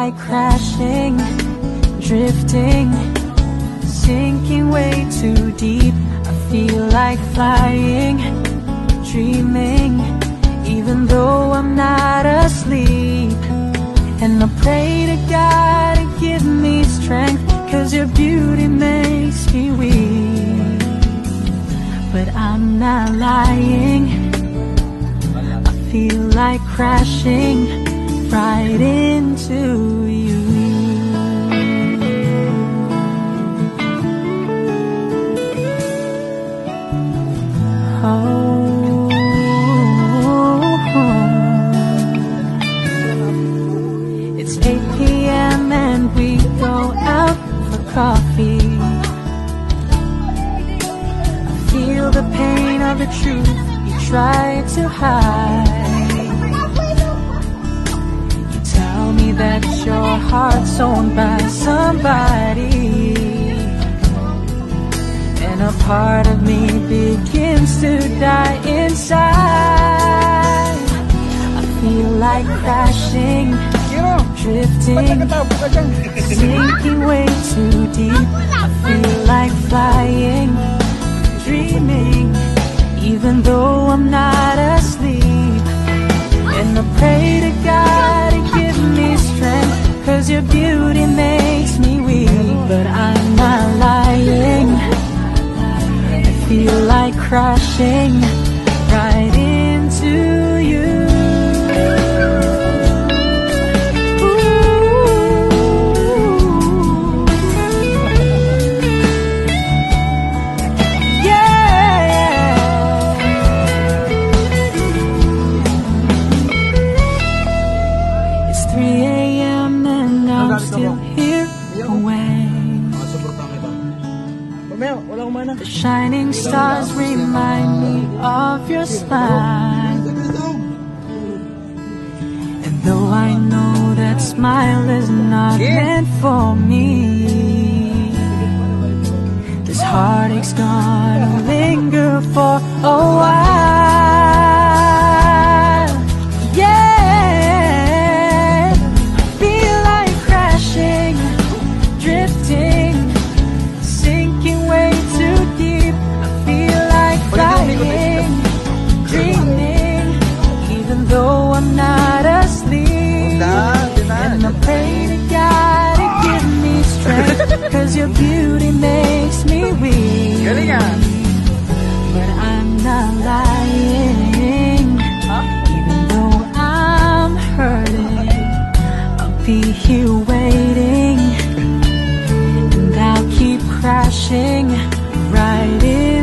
like crashing, drifting, sinking way too deep. I feel like flying, dreaming, even though I'm not asleep. And I pray to God to give me strength, 'cause your beauty makes me weak. But I'm not lying, I feel like crashing right into you. Oh, it's 8 p.m. and we go out for coffee. I feel the pain of the truth you try to hide. You tell me that your heart's owned by somebody, and a part of me begins to die inside. I feel like crashing, drifting, sinking way too deep. I feel like flying, dreaming, even though I'm not asleep. And I pray to God to give me strength, 'cause your beauty makes me weak. But I'm not lying, I feel like crashing right into you. The shining stars remind me of your smile, and though I know that smile is not meant for me, this heartache's gonna linger for a while. Yeah, I feel like crashing, drifting, sinking way too deep. I feel like flying, dreaming, even though I'm not asleep. And I pray to God to give me strength, 'cause your beauty makes me weak. But I'm not lying, even though I'm hurting. I'll be here waiting, and I'll keep crashing right in.